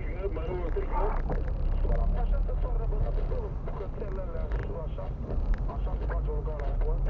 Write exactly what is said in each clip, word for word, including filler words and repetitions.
strigă, Manolo strigă. Așa se soară bătatul pe bucățelele și așa. Așa se face un gala în pont.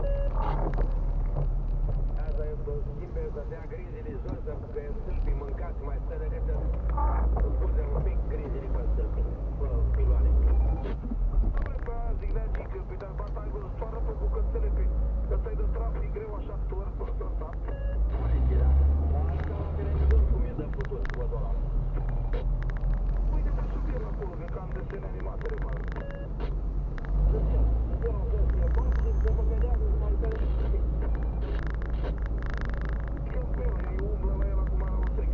Asta e o schimbe să dea grizile jos, să pe stâlpii mâncați mai stă decât să pune un pic grizile pe stâlpii, pe piloane. Doamne, pe aia zic, nea Gică, pe dar bata ai văzut, soară pe bucățele, pe ăsta-i de trafic greu așa, tuăr pe ăsta. Uite, da. Asta la televizor cum e de putut, văd ăla. Uite-te sub el acolo, că am desene animate, repară. Sunt eu, sunt eu, că e bun și să mă vedează să mă uită. Că pe el, ei umblă la el acum la un stric.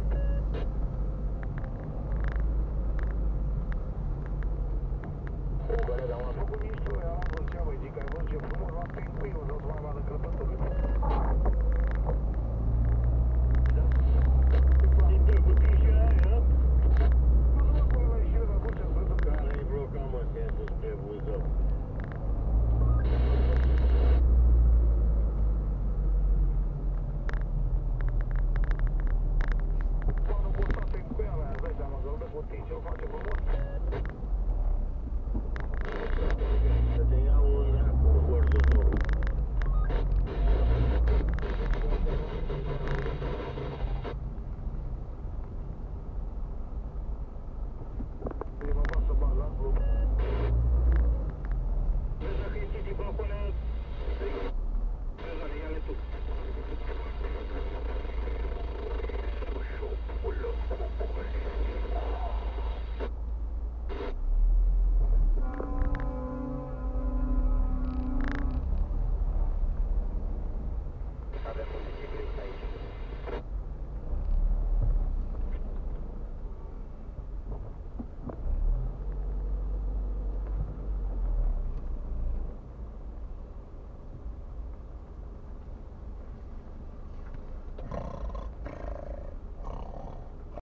Băle, dar m-a făcut Mișto, ea am văzut ce, băi, zic, ai văzut ce frumos la penguinul, nu-ți mai vadă crăpături. din tăcutii și aia, Nu mă pune la ieșire de acolo ce-ați văzut. care-i bloca, mă, sensul spre Buzău. Planul postat penguinul ăla, îți dai seama, că îl dă cu tine, ce-l face frumos.